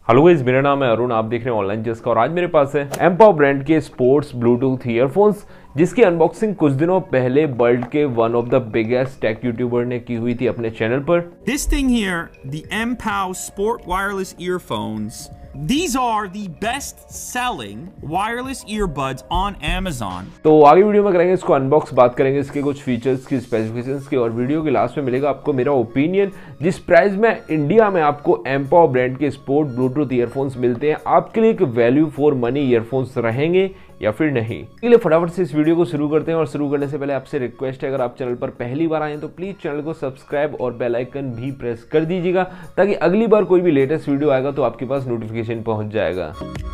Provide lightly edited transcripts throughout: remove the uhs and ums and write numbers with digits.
Hello guys, मेरा नाम है अरुण। आप देख रहे हैं ऑनलाइन जिसका, और आज मेरे पास है एमपावर ब्रांड के स्पोर्ट्स ब्लूटूथ ईयरफोन्स, जिसकी अनबॉक्सिंग कुछ दिनों पहले वर्ल्ड के one of the biggest tech YouTuber ने की हुई थी अपने चैनल पर। This thing here, the MPOW Sport Wireless Earphones, these are the best selling wireless earbuds on Amazon. तो आगे वीडियो में करेंगे इसको अनबॉक्स, बात करेंगे इसके कुछ फीचर्स की, स्पेसिफिकेशंस की, और वीडियो के लास्ट में मिलेगा आपको मेरा ओपिनियन। जिस प्राइस में इंडिया में आपको एमपावर ब्रांड के स्पोर्ट ब्लूटूथ ईयरफोन्स मिलते हैं, आपके लिए एक वैल्यू फॉर मनी ईयरफोन्स रहेंगे या फिर नहीं। इसके लिए फटाफट से इस वीडियो को शुरू करते हैं, और शुरू करने से पहले आपसे रिक्वेस्ट है, अगर आप चैनल पर पहली बार आए हैं तो प्लीज चैनल को सब्सक्राइब और बेल आइकन भी प्रेस कर दीजिएगा, ताकि अगली बार कोई भी लेटेस्ट वीडियो आएगा तो आपके पास नोटिफिकेशन पहुंच जाएगा।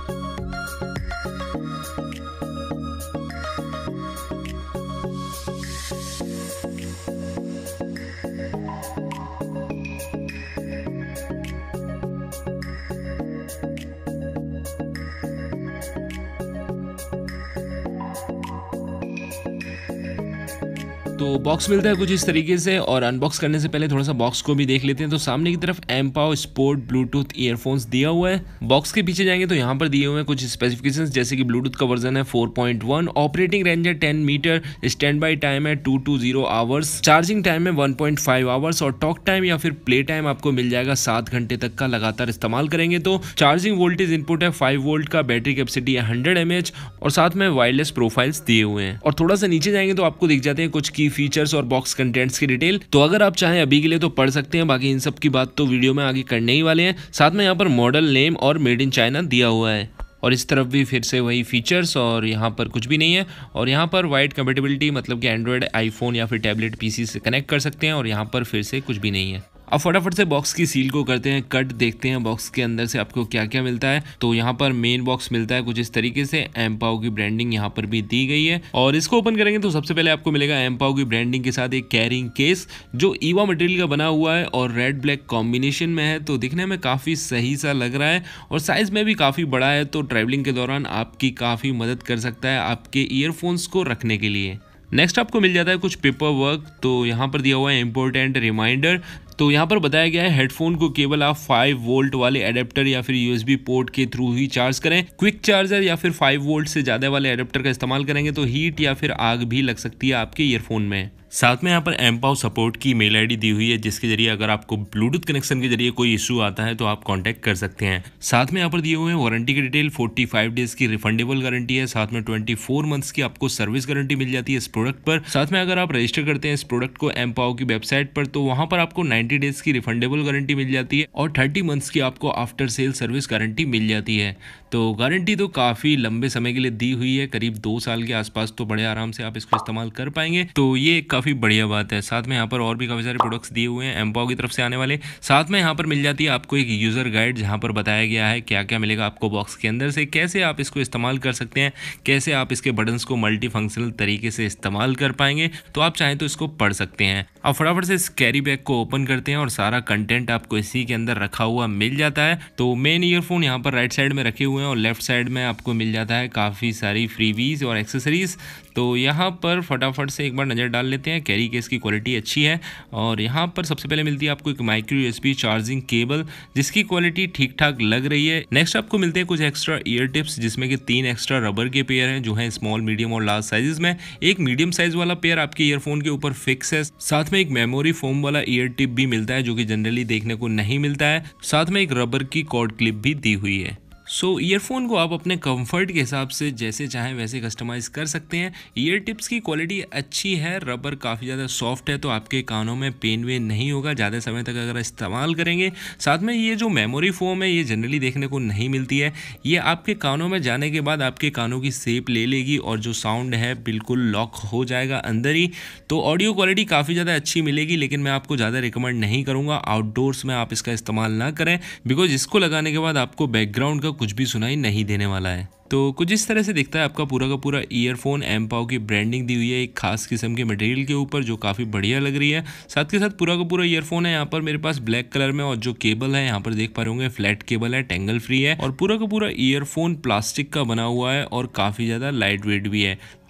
तो बॉक्स मिलता है कुछ इस तरीके से, और अनबॉक्स करने से पहले थोड़ा सा बॉक्स को भी देख लेते हैं। तो सामने की तरफ एमपावर स्पोर्ट ब्लूटूथ ईयरफोन्स दिया हुआ है। बॉक्स के पीछे जाएंगे तो यहाँ पर दिए हुए हैं कुछ स्पेसिफिकेशंस, जैसे कि ब्लूटूथ का वर्जन है 4.1, ऑपरेटिंग रेंज है 10 मीटर, स्टैंड बाई टाइम है 220 आवर्स, चार्जिंग टाइम है 1.5 आवर्स, और टॉक टाइम या फिर प्ले टाइम आपको मिल जाएगा 7 घंटे तक का लगातार इस्तेमाल करेंगे तो। चार्जिंग वोल्टेज इनपुट है 5 वोल्ट का, बैटरी कैपेसिटी है 100 mAh, और साथ में वायरलेस प्रोफाइल्स दिए हुए हैं। और थोड़ा सा नीचे जाएंगे तो आपको दिख जाते हैं कुछ की फीचर्स और बॉक्स कंटेंट्स की डिटेल। तो अगर आप चाहें अभी के लिए तो पढ़ सकते हैं, बाकी इन सब की बात तो वीडियो में आगे करने ही वाले हैं। साथ में यहाँ पर मॉडल नेम और मेड इन चाइना दिया हुआ है, और इस तरफ भी फिर से वही फीचर्स, और यहाँ पर कुछ भी नहीं है। और यहाँ पर वाइड कंपेटेबिलिटी, मतलब कि एंड्रॉयड, आईफोन या फिर टैबलेट पीसी से कनेक्ट कर सकते हैं, और यहाँ पर फिर से कुछ भी नहीं है। अब फटाफट से बॉक्स की सील को करते हैं कट, देखते हैं बॉक्स के अंदर से आपको क्या क्या मिलता है। तो यहाँ पर मेन बॉक्स मिलता है कुछ इस तरीके से, एमपावर की ब्रांडिंग यहाँ पर भी दी गई है। और इसको ओपन करेंगे तो सबसे पहले आपको मिलेगा एमपावर की ब्रांडिंग के साथ एक कैरिंग केस, जो ईवा मटेरियल का बना हुआ है और रेड ब्लैक कॉम्बिनेशन में है। तो दिखने में काफ़ी सही सा लग रहा है, और साइज़ में भी काफ़ी बड़ा है, तो ट्रैवलिंग के दौरान आपकी काफ़ी मदद कर सकता है आपके ईयरफोन्स को रखने के लिए। नेक्स्ट आपको मिल जाता है कुछ पेपर वर्क। तो यहाँ पर दिया हुआ है इंपॉर्टेंट रिमाइंडर। तो यहाँ पर बताया गया है हेडफोन को केवल आप 5 वोल्ट वाले एडेप्टर या फिर यूएसबी पोर्ट के थ्रू ही चार्ज करें। क्विक चार्जर या फिर 5 वोल्ट से ज़्यादा वाले एडेप्टर का इस्तेमाल करेंगे तो हीट या फिर आग भी लग सकती है आपके ईयरफोन में। साथ में यहाँ पर एमपावर सपोर्ट की मेल आईडी दी हुई है, जिसके जरिए अगर आपको ब्लूटूथ कनेक्शन के जरिए कोई इशू आता है तो आप कांटेक्ट कर सकते हैं। साथ में यहाँ पर दिए हुए हैं वारंटी की डिटेल, 45 डेज की रिफंडेबल गारंटी है, साथ में 24 मंथ्स की आपको सर्विस गारंटी मिल जाती है इस प्रोडक्ट पर। साथ में अगर आप रजिस्टर करते हैं इस प्रोडक्ट को एमपावर की वेबसाइट पर, तो वहाँ पर आपको 90 डेज की रिफंडेबल गारंटी मिल जाती है, और 30 मंथ्स की आपको आफ्टर सेल सर्विस गारंटी मिल जाती है। तो गारंटी तो काफ़ी लंबे समय के लिए दी हुई है, करीब 2 साल के आसपास, तो बड़े आराम से आप इसको इस्तेमाल कर पाएंगे, तो ये काफ़ी बढ़िया बात है। साथ में यहाँ पर और भी काफ़ी सारे प्रोडक्ट्स दिए हुए हैं एमपावर की तरफ से आने वाले। साथ में यहाँ पर मिल जाती है आपको एक यूज़र गाइड, जहाँ पर बताया गया है क्या क्या मिलेगा आपको बॉक्स के अंदर से, कैसे आप इसको इस्तेमाल कर सकते हैं, कैसे आप इसके बटन्स को मल्टी फंक्शनल तरीके से इस्तेमाल कर पाएंगे। तो आप चाहें तो इसको पढ़ सकते हैं। अब फटाफट से इस कैरी बैग को ओपन करते हैं, और सारा कंटेंट आपको इसी के अंदर रखा हुआ मिल जाता है। तो मेन ईयरफोन यहाँ पर राइट साइड में रखे हुए हैं, और लेफ्ट साइड में आपको मिल जाता है काफ़ी सारी फ्रीबीज और एक्सेसरीज। तो यहाँ पर फटाफट से एक बार नज़र डाल लेते हैं। कैरी केस की क्वालिटी अच्छी है, और यहाँ पर सबसे पहले मिलती है आपको एक माइक्रो यूएसबी चार्जिंग केबल, जिसकी क्वालिटी ठीक ठाक लग रही है। नेक्स्ट आपको मिलते हैं कुछ एक्स्ट्रा ईयर टिप्स, जिसमें कि 3 एक्स्ट्रा रबर के पेयर हैं, जो हैं स्मॉल, मीडियम और लार्ज साइजेस में। एक मीडियम साइज वाला पेयर आपके ईयरफोन के ऊपर फिक्स है। साथ में एक मेमोरी फोम वाला ईयर टिप भी मिलता है, जो कि जनरली देखने को नहीं मिलता है। साथ में एक रबर की कॉर्ड क्लिप भी दी हुई है। ईयरफोन को आप अपने कंफर्ट के हिसाब से जैसे चाहें वैसे कस्टमाइज कर सकते हैं। ईयर टिप्स की क्वालिटी अच्छी है, रबर काफ़ी ज़्यादा सॉफ्ट है, तो आपके कानों में पेन वेन नहीं होगा ज़्यादा समय तक अगर इस्तेमाल करेंगे। साथ में ये जो मेमोरी फोम है, ये जनरली देखने को नहीं मिलती है। ये आपके कानों में जाने के बाद आपके कानों की शेप ले लेगी, और जो साउंड है बिल्कुल लॉक हो जाएगा अंदर ही। तो ऑडियो क्वालिटी काफ़ी ज़्यादा अच्छी मिलेगी, लेकिन मैं आपको ज़्यादा रिकमेंड नहीं करूँगा आउटडोर्स में आप इसका इस्तेमाल ना करें, बिकॉज इसको लगाने के बाद आपको बैकग्राउंड का कुछ भी सुनाई नहीं देने वाला है। तो कुछ इस तरह से दिखता है आपका पूरा का पूरा ईयरफोन। एमपावर की ब्रांडिंग दी हुई है एक खास किस्म के मटेरियल के ऊपर, जो काफ़ी बढ़िया लग रही है। साथ के साथ पूरा का पूरा ईयरफोन है यहाँ पर मेरे पास ब्लैक कलर में, और जो केबल है यहाँ पर देख पा रहे होंगे फ्लैट केबल है, टेंगल फ्री है, और पूरा का पूरा ईयरफोन प्लास्टिक का बना हुआ है और काफ़ी ज़्यादा लाइट वेट भी है।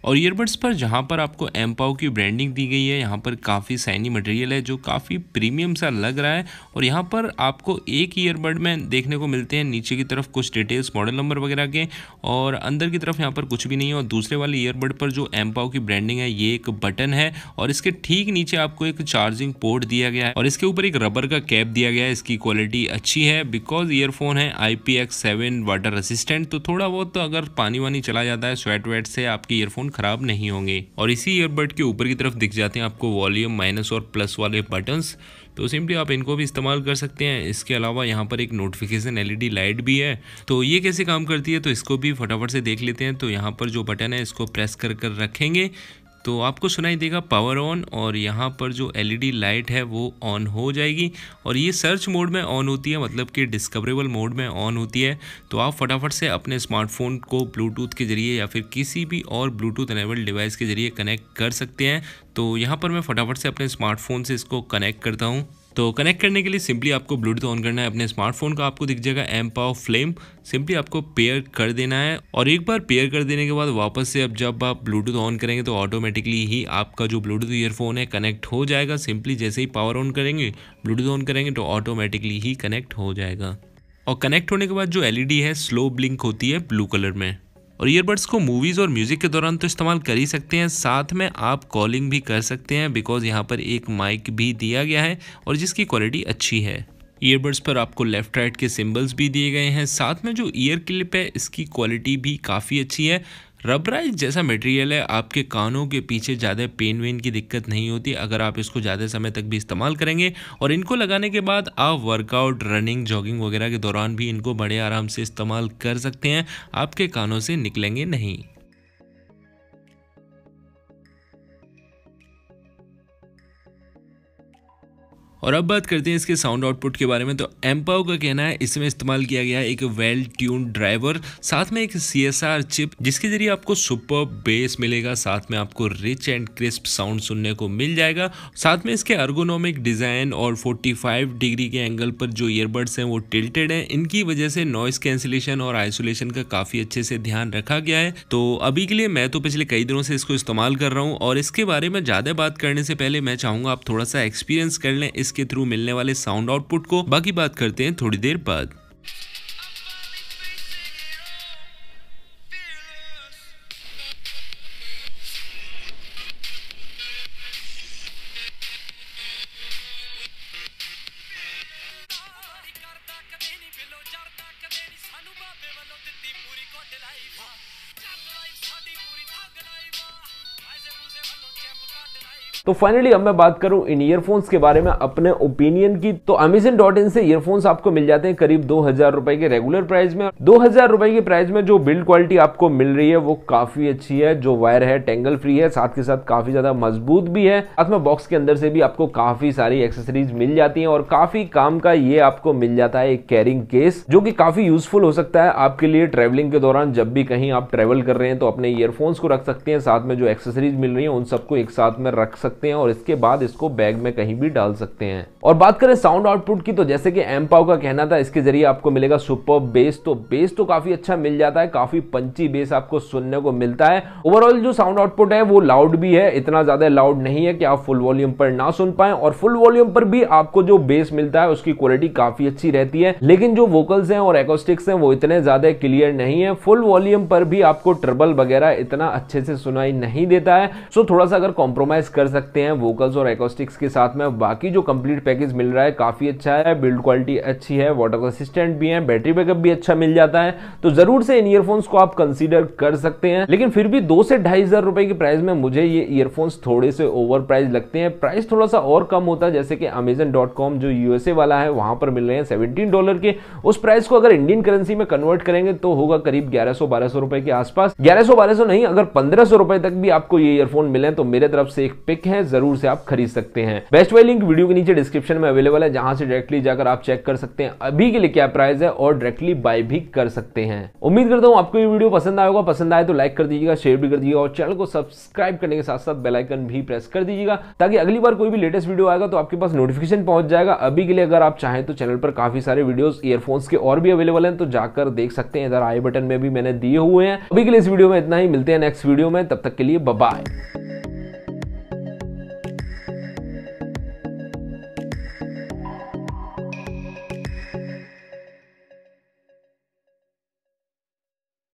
और ईयरबड्स पर जहाँ पर आपको एमपाओ की ब्रांडिंग दी गई है, यहाँ पर काफ़ी शाइनी मटेरियल है जो काफ़ी प्रीमियम सा लग रहा है। और यहाँ पर आपको एक ईयरबड में देखने को मिलते हैं नीचे की तरफ कुछ डिटेल्स, मॉडल नंबर वगैरह के, और अंदर की तरफ यहाँ पर कुछ भी नहीं है। और दूसरे वाले ईयरबड पर जो एमपाओ की ब्रांडिंग है, ये एक बटन है और इसके ठीक नीचे आपको एक चार्जिंग पोर्ट दिया गया है और इसके ऊपर एक रबर का कैप दिया गया है। इसकी क्वालिटी अच्छी है बिकॉज ईयरफोन है IPX7 वाटर रेसिस्टेंट, तो थोड़ा बहुत तो अगर पानी वानी चला जाता है स्वेट वेट से आपके ईयरफोन खराब नहीं होंगे। और इसी ईयरबड के ऊपर की तरफ दिख जाते हैं आपको वॉल्यूम माइनस और प्लस वाले बटन्स, तो सिंपली आप इनको भी इस्तेमाल कर सकते हैं। इसके अलावा यहाँ पर एक नोटिफिकेशन LED लाइट भी है, तो ये कैसे काम करती है तो इसको भी फटाफट से देख लेते हैं। तो यहाँ पर जो बटन है इसको प्रेस कर रखेंगे तो आपको सुनाई देगा पावर ऑन, और यहाँ पर जो LED लाइट है वो ऑन हो जाएगी। और ये सर्च मोड में ऑन होती है, मतलब कि डिस्कवरेबल मोड में ऑन होती है। तो आप फटाफट से अपने स्मार्टफोन को ब्लूटूथ के जरिए या फिर किसी भी और ब्लूटूथ एनेबल्ड डिवाइस के जरिए कनेक्ट कर सकते हैं। तो यहाँ पर मैं फटाफट से अपने स्मार्टफोन से इसको कनेक्ट करता हूँ। तो कनेक्ट करने के लिए सिंपली आपको ब्लूटूथ ऑन करना है अपने स्मार्टफोन का, आपको दिख जाएगा एमपाओ फ्लेम, सिंपली आपको पेयर कर देना है। और एक बार पेयर कर देने के बाद वापस से अब जब आप ब्लूटूथ ऑन करेंगे तो ऑटोमेटिकली ही आपका जो ब्लूटूथ ईयरफोन है कनेक्ट हो जाएगा। सिंपली जैसे ही पावर ऑन करेंगे, ब्लूटूथ ऑन करेंगे तो ऑटोमेटिकली ही कनेक्ट हो जाएगा। और कनेक्ट होने के बाद जो LED है स्लो ब्लिंक होती है ब्लू कलर में। और ईयरबड्स को मूवीज़ और म्यूज़िक के दौरान तो इस्तेमाल कर ही सकते हैं, साथ में आप कॉलिंग भी कर सकते हैं बिकॉज यहाँ पर एक माइक भी दिया गया है और जिसकी क्वालिटी अच्छी है। ईयरबड्स पर आपको लेफ्ट राइट के सिंबल्स भी दिए गए हैं, साथ में जो ईयर क्लिप है इसकी क्वालिटी भी काफ़ी अच्छी है। रबराइज जैसा मटेरियल है, आपके कानों के पीछे ज़्यादा पेन वेन की दिक्कत नहीं होती अगर आप इसको ज़्यादा समय तक भी इस्तेमाल करेंगे। और इनको लगाने के बाद आप वर्कआउट, रनिंग, जॉगिंग वगैरह के दौरान भी इनको बड़े आराम से इस्तेमाल कर सकते हैं, आपके कानों से निकलेंगे नहीं। और अब बात करते हैं इसके साउंड आउटपुट के बारे में। तो एमपाओ का कहना है इसमें इस्तेमाल किया गया है एक वेल ट्यून्ड ड्राइवर, साथ में एक CSR चिप जिसके जरिए आपको सुपर बेस मिलेगा, साथ में आपको रिच एंड क्रिस्प साउंड सुनने को मिल जाएगा। साथ में इसके अर्गोनॉमिक डिज़ाइन और 45 डिग्री के एंगल पर जो ईयरबड्स हैं वो टिल्टेड हैं, इनकी वजह से नॉइस कैंसिलेशन और आइसोलेशन का काफ़ी अच्छे से ध्यान रखा गया है। तो अभी के लिए मैं तो पिछले कई दिनों से इसको इस्तेमाल कर रहा हूँ और इसके बारे में ज़्यादा बात करने से पहले मैं चाहूँगा आप थोड़ा सा एक्सपीरियंस कर लें के थ्रू मिलने वाले साउंड आउटपुट को। बाकी बात करते हैं थोड़ी देर बाद। तो फाइनली अब मैं बात करूं इन ईयरफोन्स के बारे में अपने ओपिनियन की, तो Amazon.in से ईयरफोन्स आपको मिल जाते हैं करीब 2000 रुपए के रेगुलर प्राइस में। 2000 रुपए के प्राइस में जो बिल्ड क्वालिटी आपको मिल रही है वो काफी अच्छी है, जो वायर है टेंगल फ्री है, साथ के साथ काफी ज्यादा मजबूत भी है। साथ में बॉक्स के अंदर से भी आपको काफी सारी एक्सेसरीज मिल जाती हैं और काफी काम का ये आपको मिल जाता है एक कैरिंग केस, जो कि काफी यूजफुल हो सकता है आपके लिए ट्रेवलिंग के दौरान। जब भी कहीं आप ट्रेवल कर रहे हैं तो अपने ईयरफोन्स को रख सकते हैं, साथ में जो एक्सेसरीज मिल रही है उन सबको एक साथ में रख सकते हैं और इसके बाद इसको बैग में कहीं भी डाल सकते हैं। और बात करें साउंड आउटपुट की, तो जैसे कि एमपाओ का कहना था इसके जरिए आपको मिलेगा सुपर बेस, तो बेस तो काफी अच्छा मिल जाता है, काफी पंची बेस आपको सुनने को मिलता है। ओवरऑल जो साउंड आउटपुट है वो लाउड भी है, इतना ज्यादा लाउड नहीं है कि आप फुल वॉल्यूम पर ना सुन पाए, और फुल वॉल्यूम पर भी आपको जो बेस मिलता है उसकी क्वालिटी काफी अच्छी रहती है। लेकिन जो वोकल्स हैं और एकॉस्टिक्स हैं वो इतने ज्यादा क्लियर नहीं है, फुल वॉल्यूम पर भी आपको ट्रबल वगैरह इतना अच्छे से सुनाई नहीं देता है। सो थोड़ा सा अगर कॉम्प्रोमाइज कर सकते हैं वोकल्स और एकॉस्टिक्स के साथ में। बाकी जो कंप्लीट पैकेज मिल रहा है काफी अच्छा है, बिल्ड क्वालिटी अच्छी है, वाटर रेसिस्टेंट भी है, बैटरी बैकअप भी अच्छा मिल जाता है, तो जरूर से इन ईयरफोन्स को आप कंसीडर कर सकते हैं। लेकिन फिर भी 2 से 2500 रुपए की प्राइस में मुझे ये ईयरफोन्स थोड़े से ओवर प्राइस लगते हैं। प्राइस थोड़ा सा और कम होता है, जैसे कि Amazon.com जो USA वाला है वहां पर मिल रहे हैं $17 के, उस प्राइस को अगर इंडियन करेंसी में कन्वर्ट करेंगे तो होगा करीब 1100-1200 रुपए के आसपास। 1100-1200 नहीं, अगर 1500 रुपए तक भी आपको ये ईयरफोन मिले तो मेरे तरफ से एक पिक है, जरूर से आप खरीद सकते हैं। बेस्ट बाय लिंक वीडियो के नीचे डिस्क्रिप्शन में अवेलेबल है, जहां से डायरेक्टली जाकर आप चेक कर सकते हैं अभी के लिए क्या प्राइस है और डायरेक्टली बाय भी कर सकते हैं। उम्मीद करता हूं आपको ये वीडियो पसंद आया होगा। पसंद आए तो लाइक कर दीजिएगा, शेयर भी कर दीजिएगा और चैनल को सब्सक्राइब करने के साथ साथ बेल आइकन भी प्रेस कर दीजिएगा, ताकि अगली बार कोई भी लेटेस्ट वीडियो आएगा तो आपके पास नोटिफिकेशन पहुंच जाएगा। अभी के लिए अगर आप चाहें तो चैनल पर काफी सारे वीडियोस ईयरफोन्स के और भी अवेलेबल हैं, तो जाकर देख सकते हैं। इधर आई बटन में भी मैंने दिए हुए हैं। अभी के लिए इस वीडियो में इतना ही, मिलते हैं नेक्स्ट वीडियो में, तब तक के लिए बाय बाय।